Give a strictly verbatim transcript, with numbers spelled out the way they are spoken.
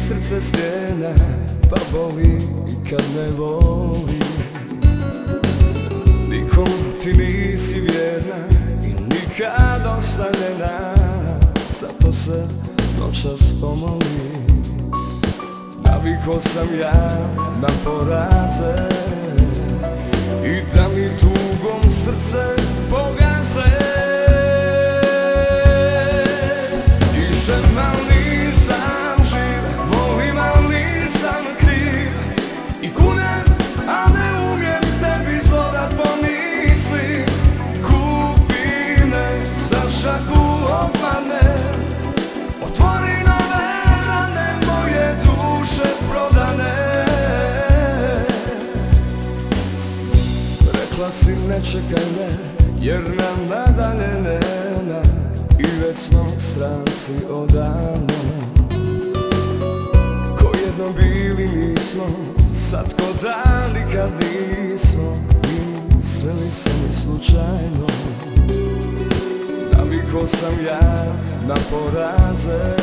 srce stjena, pa boli i kad ne voli. Nikom ti nisi vjerna i nikad ostavljena, zato se noćas pomoli. Naviko sam ja na poraze i da mi tugom srce pogaze. Dišem, al nisam živ, volim, al nisam kriv, i kunem, a ne umijem tebi zlo da pomislim. Kupi me za šaku obmane, otvori nove rane moje duše prodane. Rekla si ne čekaj me, jer nam nadalje nema, i već smo stranci odavno. Ko jedno bili nismo, sad ko da nikad nismo, i sreli se mi slučajno. Naviko sam ja na poraze